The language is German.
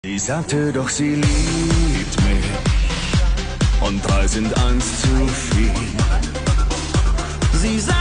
Sie sagte doch, sie liebt mich und 3 sind 1 zu viel. Sie sagte